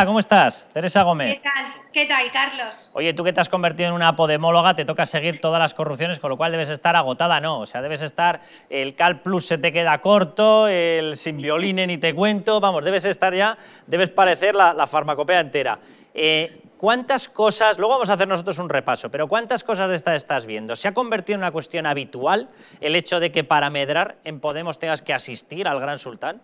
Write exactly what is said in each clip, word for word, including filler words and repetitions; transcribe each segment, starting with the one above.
Teresa, ¿cómo estás? Teresa Gómez. ¿Qué tal? ¿Qué tal, Carlos? Oye, tú que te has convertido en una podemóloga, te toca seguir todas las corrupciones, con lo cual debes estar agotada, ¿no? O sea, debes estar, el Cal Plus se te queda corto, el sin violines ni te cuento, vamos, debes estar ya, debes parecer la, la farmacopea entera. Eh, ¿Cuántas cosas, luego vamos a hacer nosotros un repaso, pero cuántas cosas de estas estás viendo? ¿Se ha convertido en una cuestión habitual el hecho de que para medrar en Podemos tengas que asistir al Gran Sultán?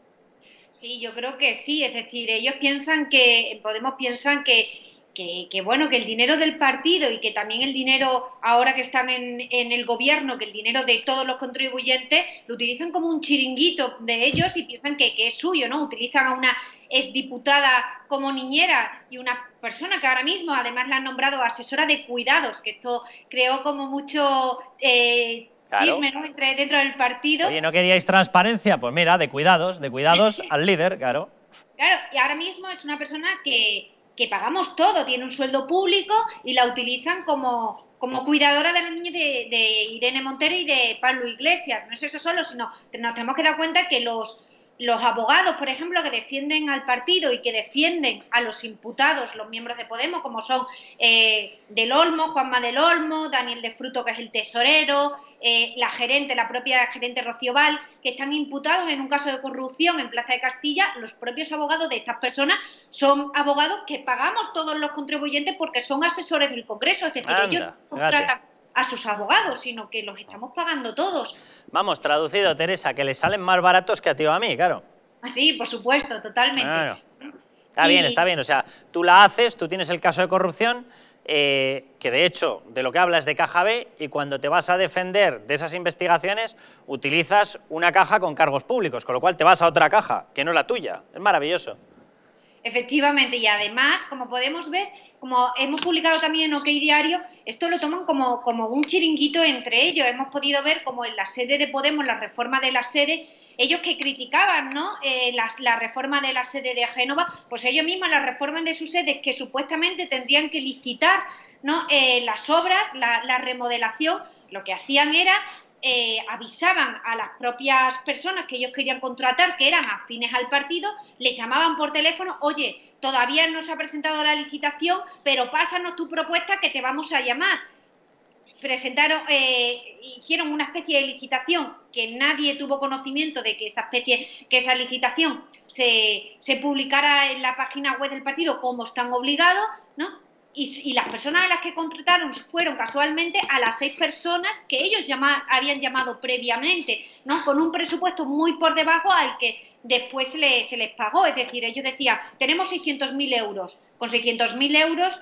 Sí, yo creo que sí, es decir, ellos piensan que, Podemos piensan que, que, que, bueno, que el dinero del partido y que también el dinero, ahora que están en, en el gobierno, que el dinero de todos los contribuyentes, lo utilizan como un chiringuito de ellos y piensan que, que es suyo, ¿no? Utilizan a una exdiputada como niñera y una persona que ahora mismo además la han nombrado asesora de cuidados, que esto creó como mucho... Eh, Claro. Chisme, ¿no? Entre, dentro del partido. Oye, ¿no queríais transparencia? Pues mira, de cuidados, de cuidados al líder, claro. Claro, y ahora mismo es una persona que, que pagamos todo, tiene un sueldo público y la utilizan como, como cuidadora de los niños de, de Irene Montero y de Pablo Iglesias. No es eso solo, sino que nos tenemos que dar cuenta que los, los abogados, por ejemplo, que defienden al partido y que defienden a los imputados, los miembros de Podemos, como son eh, Del Olmo, Juanma Del Olmo, Daniel de Fruto, que es el tesorero, eh, la gerente, la propia gerente Rocío Val, que están imputados en un caso de corrupción en Plaza de Castilla. Los propios abogados de estas personas son abogados que pagamos todos los contribuyentes porque son asesores del Congreso, es decir, Anda, ellos no contratan a sus abogados, sino que los estamos pagando todos. Vamos, traducido, Teresa, que les salen más baratos que a ti o a mí, claro. Sí, por supuesto, totalmente. Claro. Está y... bien, está bien. O sea, tú la haces, tú tienes el caso de corrupción, eh, que de hecho, de lo que hablas de caja B, y cuando te vas a defender de esas investigaciones, utilizas una caja con cargos públicos, con lo cual te vas a otra caja, que no es la tuya. Es maravilloso. Efectivamente, y además, como podemos ver, como hemos publicado también en OK Diario, esto lo toman como, como un chiringuito entre ellos. Hemos podido ver como en la sede de Podemos, la reforma de la sede, ellos que criticaban, ¿no?, eh, las, la reforma de la sede de Génova, pues ellos mismos la reforman de sus sedes, que supuestamente tendrían que licitar, ¿no?, eh, las obras, la, la remodelación. Lo que hacían era... Eh, avisaban a las propias personas que ellos querían contratar, que eran afines al partido, le llamaban por teléfono: oye, todavía no se ha presentado la licitación, pero pásanos tu propuesta que te vamos a llamar. Presentaron, eh, hicieron una especie de licitación que nadie tuvo conocimiento de que esa especie, que esa licitación se, se publicara en la página web del partido, como están obligados, ¿no? Y, y las personas a las que contrataron fueron casualmente a las seis personas que ellos llama, habían llamado previamente, ¿no?, con un presupuesto muy por debajo al que después se, le, se les pagó. Es decir, ellos decían: tenemos seiscientos mil euros. Con seiscientos mil euros,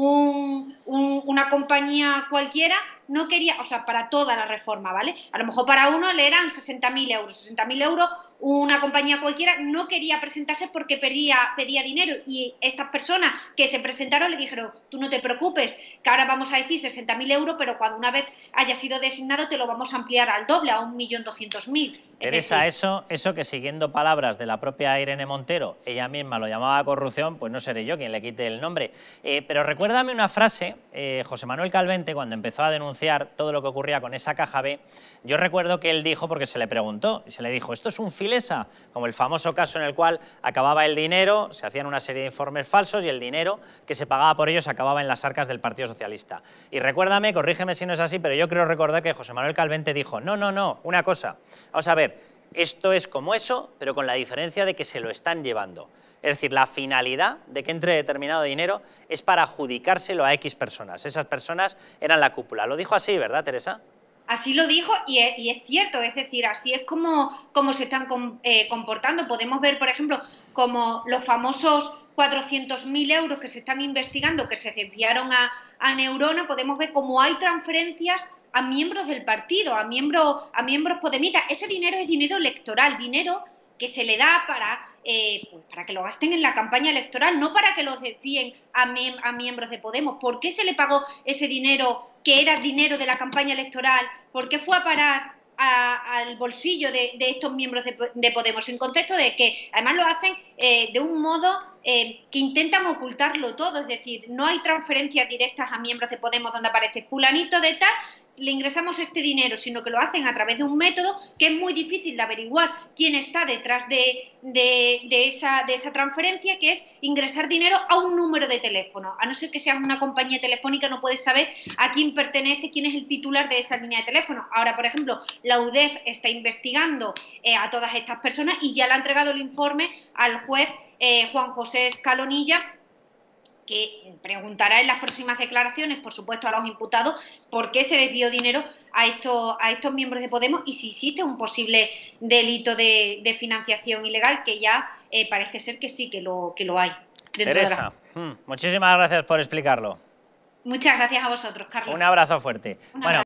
un, un, una compañía cualquiera no quería, o sea, para toda la reforma, ¿vale? A lo mejor para uno le eran sesenta mil euros. sesenta mil euros, una compañía cualquiera no quería presentarse porque pedía, pedía dinero, y estas personas que se presentaron le dijeron: tú no te preocupes, que ahora vamos a decir sesenta mil euros, pero cuando una vez haya sido designado te lo vamos a ampliar al doble, a un millón doscientos mil. Teresa, eso, eso que siguiendo palabras de la propia Irene Montero, ella misma lo llamaba corrupción, pues no seré yo quien le quite el nombre. Eh, pero recuérdame una frase, eh, José Manuel Calvente, cuando empezó a denunciar todo lo que ocurría con esa caja B, yo recuerdo que él dijo, porque se le preguntó, y se le dijo: esto es un filesa, como el famoso caso en el cual acababa el dinero, se hacían una serie de informes falsos y el dinero que se pagaba por ellos acababa en las arcas del Partido Socialista. Y recuérdame, corrígeme si no es así, pero yo creo recordar que José Manuel Calvente dijo: no, no, no, una cosa, vamos a ver, esto es como eso, pero con la diferencia de que se lo están llevando. Es decir, la finalidad de que entre determinado dinero es para adjudicárselo a X personas. Esas personas eran la cúpula. Lo dijo así, ¿verdad, Teresa? Así lo dijo, y es, y es cierto, es decir, así es como, como se están com, eh, comportando. Podemos ver, por ejemplo, como los famosos cuatrocientos mil euros que se están investigando, que se desviaron a, a Neurona. Podemos ver cómo hay transferencias a miembros del partido, a miembros, a miembros podemitas. Ese dinero es dinero electoral, dinero que se le da para, eh, pues para que lo gasten en la campaña electoral, no para que lo desvíen a, mem a miembros de Podemos. ¿Por qué se le pagó ese dinero, que era dinero de la campaña electoral? ¿Por qué fue a parar a, al bolsillo de, de estos miembros de, de Podemos? En contexto de que además lo hacen eh, de un modo eh, que intentan ocultarlo todo, es decir, no hay transferencias directas a miembros de Podemos donde aparece fulanito de tal, le ingresamos este dinero, sino que lo hacen a través de un método que es muy difícil de averiguar quién está detrás de, de, de, esa, de esa transferencia, que es ingresar dinero a un número de teléfono. A no ser que seas una compañía telefónica, no puedes saber a quién pertenece, quién es el titular de esa línea de teléfono. Ahora, por ejemplo, la U D E F está investigando eh, a todas estas personas y ya le ha entregado el informe al juez eh, Juan José Escalonilla, que preguntará en las próximas declaraciones, por supuesto, a los imputados por qué se desvió dinero a estos, a estos miembros de Podemos y si existe un posible delito de, de financiación ilegal, que ya eh, parece ser que sí, que lo, que lo hay. Teresa, la... hmm, muchísimas gracias por explicarlo. Muchas gracias a vosotros, Carlos. Un abrazo fuerte. Un bueno.